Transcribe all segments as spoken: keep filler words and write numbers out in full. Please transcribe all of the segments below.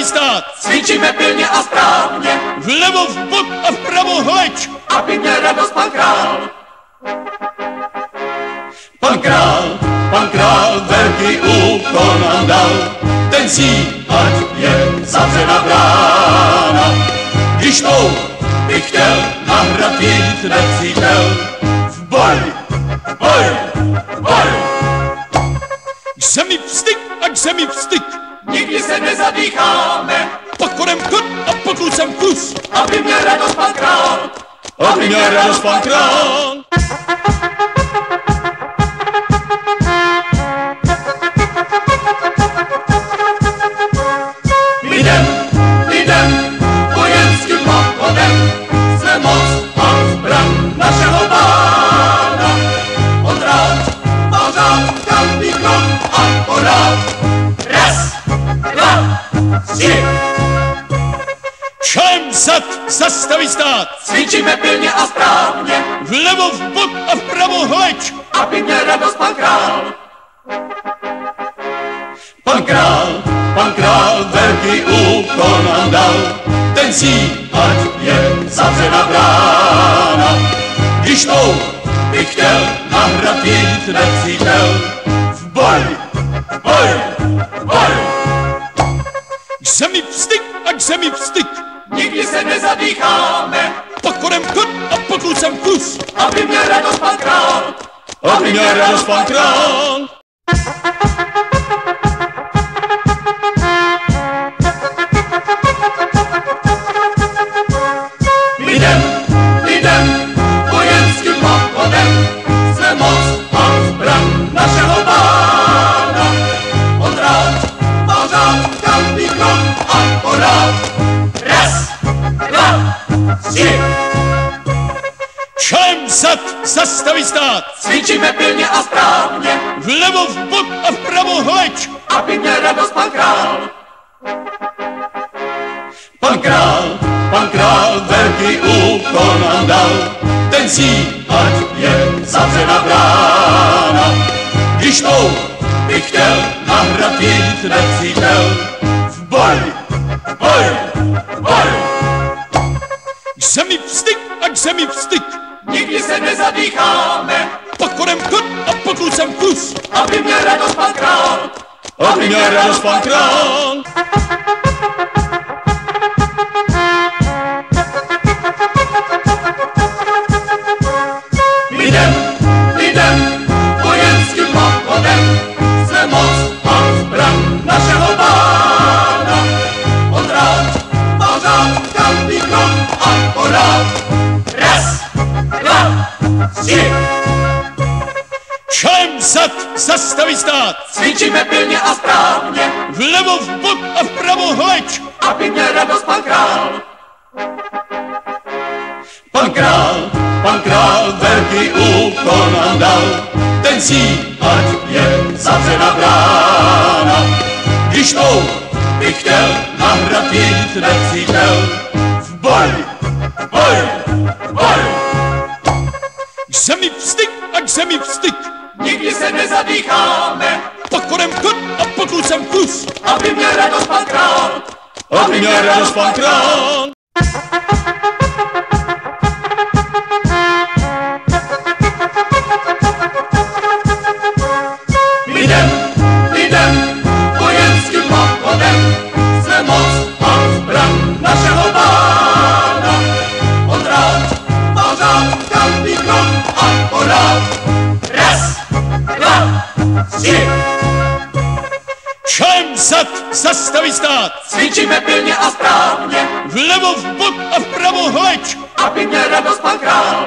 zastaví stát. Cvičíme pilně a správně, Vlevo, vbok a vpravo hleč. aby měl radost pan král. Pan král, pan král velký úkol nám dal, ten zí, ať je zavřena brána. Když tou bych chtěl na hrad jít nepřítel, v boj, v boj, v boj. K zemi vstyk a k zemi vstyk, Nikdy se nezadýcháme, pochodem chod a poklucem kus, aby měl radost pan král. aby měl radost pan král. Lidem, lidem, vojenským pochodem, jsme moc a zbraň našeho pána. On rád, pořád, každý krok a pořád. Raz, dva, tři. Čelem zad zastaví stát, Cvičíme pilně a správně, vlevo, vbok a vpravo hleč. aby měl radost pan král. Pan král, pan král velký úkol nám dal, ten zí, ať je zavřena brána. Když tou bych chtěl na hrad jít nepřítel, v boj, v boj, v boj. K zemi vstyk a k zemi vstyk, Nikdy se nezadýcháme, pochodem chod a poklucem kus, aby měl radost pan král. aby měl radost pan král. Lidem, lidem, vojenským pochodem, jsme moc a zbraň našeho pána. On rád, pořád, každý krok a pořád. Raz, dva, tři. Čelem zad zastaví stát, Cvičíme pilně a správně, vlevo, vbok a vpravo hleč. aby měl radost pan král. Pan král, pan král velký úkol nám dal, ten zí, ať je zavřena brána. Když tou bych chtěl na hrad jít nepřítel, v boj, v boj, v boj. K zemi vstyk a k zemi vstyk, Nikdy se nezadýcháme, pochodem chod a poklucem kus, aby měl radost pan král. aby měl radost pan král. Lidem, lidem, vojenským pochodem, jsme moc a zbraň našeho pána. On rád, pořád, každý krok a pořád. Raz, dva, tři. Čelem zad zastaví stát, Cvičíme pilně a správně, vlevo, vbok a vpravo hleč. aby měl radost pan král. Pan král, pan král velký úkol nám dal, ten zí, ať je zavřena brána. Když tou bych chtěl na hrad jít nepřítel, v boj, v boj, v boj. K zemi vstyk a k zemi vstyk, Nikdy se nezadýcháme, pochodem chod a poklucem kus, aby měl radost pan král. aby měl radost pan král. Lidem, lidem, vojenským pochodem, jsme moc a zbraň našeho pána. On rád, pořád, každý krok a pořád. Raz, dva, tři. Čelem zad zastaví stát, Cvičíme pilně a správně, vlevo, vbok a vpravo hleč. aby měl radost pan král.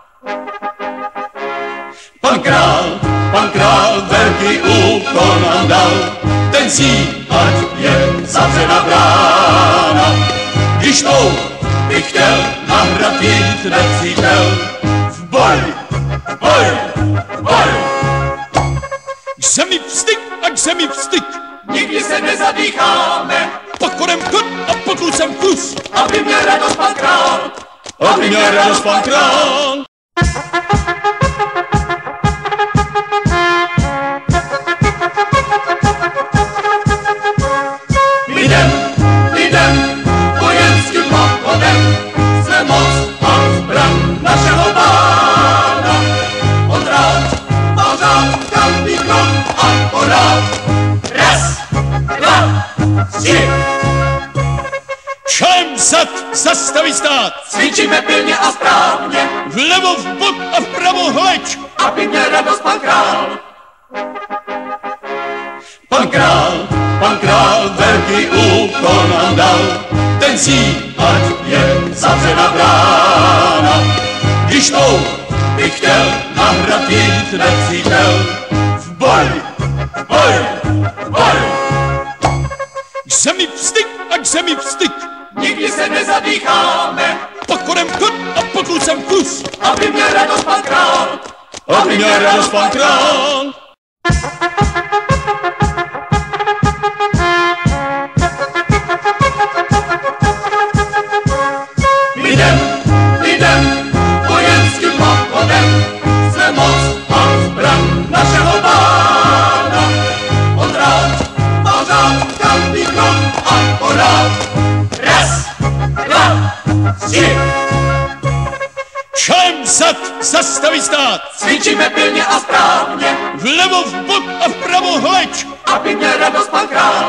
Pan král, pan král velký úkol nám dal, ten zí, ať je zavřena brána. Když tou bych chtěl na hrad jít nepřítel, v boj, v boj, v boj. K zemi vstyk a k zemi vstyk, Nikdy se nezadýcháme, pochodem chod a poklucem kus, aby měl radost pan král. aby měl radost pan král. Lidem, stát. Cvičíme pilně a správně, Vlevo, vbok a vpravo hleď. aby měl radost pan král. Pan král, pan král velký úkol nám dal, ten zí, ať je zavřena brána. Když tou bych chtěl na hrad jít nepřítel, v boj, v boj, v boj. K zemi vstyk a k zemi vstyk, Nikdy se nezadýcháme, pochodem chod a pokusem kus, aby měl radost pan král. aby měl radost pan král. Lidem, lidem, vojenským pochodem, jsme moc a zbraň našeho pána. On rád, pořád, každý krok a pořád. Raz, dva, tři. Čelem zad zastaví stát, Cvičíme pilně a správně, vlevo, vbok a vpravo hleď. aby měl radost pan král.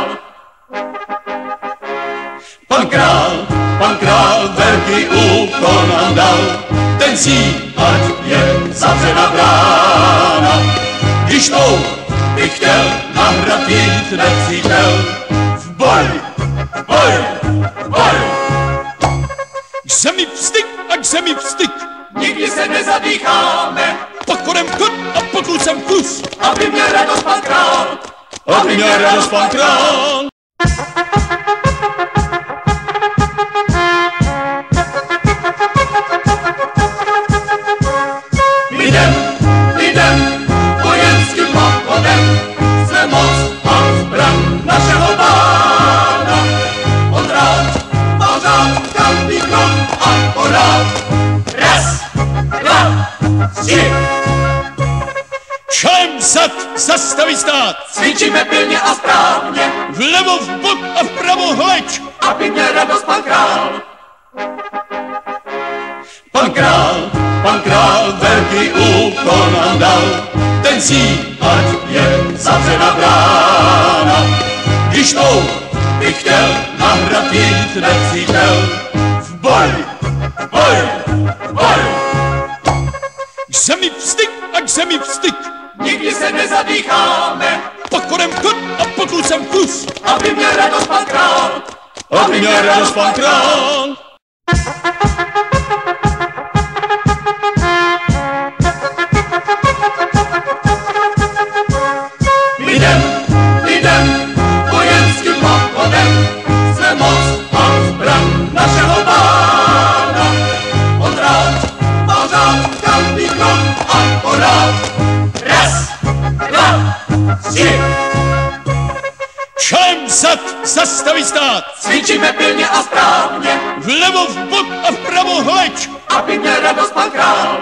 Pan král, pan král velký úkol nám dal, ten zí, ať je zavřena brána. Když tou bych chtěl na hrad jít nepřítel, v boj, v boj, v boj. K zemi vstyk a k zemi vstyk, Nikdy se nezadýcháme, pochodem chod a pokusem kus, aby měl radost pan král. aby měl radost pan král. Lidem, lidem, vojenským pochodem, jsme moc a zbraň našeho pána. On rád, pořád, každý krok a pořád. Raz, dva, tři. Čelem zad zastaví stát, Cvičíme pilně a správně, vlevo, vbok a vpravo hleď. aby měl radost pan král. Pan král, pan král velký úkol nám dal, ten zí, ať je zavřena brána. Když tou bych chtěl na hrad jít nepřítel, v boj, v boj, v boj. K zemi vstyk a k zemi vstyk, Nikdy se nezadýcháme, pochodem chod a pokusem kus, aby měl radost pan král. aby měl radost pan král. Lidem, lidem, vojenským pochodem, jsme moc a zbraň našeho pána. On rád, pořád, každý krok a pořád. Raz, dva, tři. Čelem zad zastaví stát, Cvičíme pilně a správně, vlevo, vbok a vpravo hleď. aby měl radost pan král.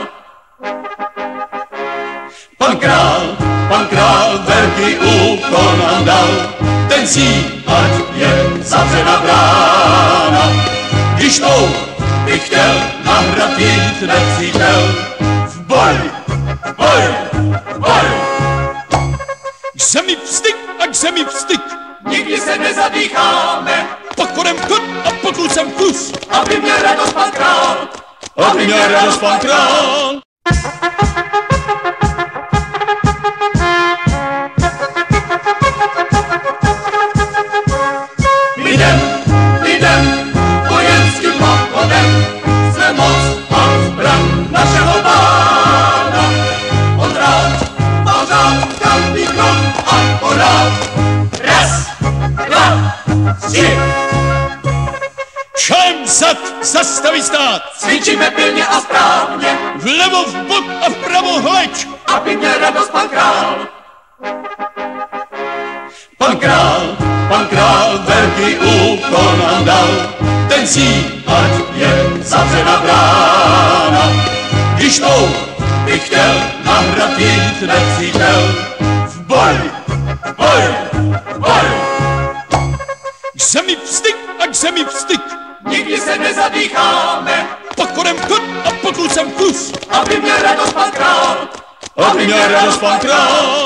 Pan král, pan král velký úkol nám dal, ten zí, ať je zavřena brána. Když tou bych chtěl na hrad jít nepřítel, v boj, v boj, v boj. K zemi vstyk a k zemi vstyk, Nikdy se nezadýcháme, pochodem chod a pokusem kus, aby měl radost pan král. aby měl radost pan král. Lidem, lidem, vojenským pochodem, jsme moc a zbraň našeho pána. On rád, pořád, každý krok a pořád. Raz, dva, tři. Čelem zad zastaví stát, Cvičíme pilně a správně, vlevo, vbok a vpravo hleď. aby měl radost pan král. Pan král, pan král velký úkol nám dal, ten zí, ať je zavřena brána. Když tou bych chtěl na hrad jít nepřítel, v boj, v boj, v boj. K zemi vstyk a k zemi vstyk, Nikdy se nezadýcháme, pochodem chod a pokusem kus, aby měl radost pan král. aby měl radost pan král.